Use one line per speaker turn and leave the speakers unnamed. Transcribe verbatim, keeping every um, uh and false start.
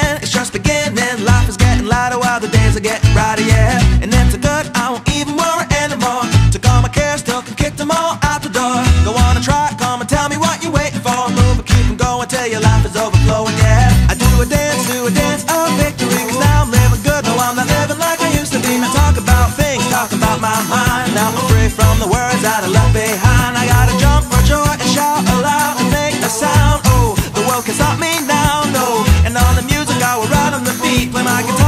again, it's just beginning. Life is getting lighter while the days are getting brighter, yeah. And it's so good, I won't even worry anymore. Took all my cares, took and kicked them all out the door. Go on and try, come and tell me what you're waiting for. Move and keep them going till your life is overflowing, yeah. I do a dance, do a dance of victory, cause now I'm living good, no I'm not living like I used to be. Now talk about things, talk about my mind. Now I'm free from the words that I left behind. I gotta jump for joy and shout aloud and make a sound. Oh, the world can stop me now, no. And on the music I will ride on the beat, play my guitar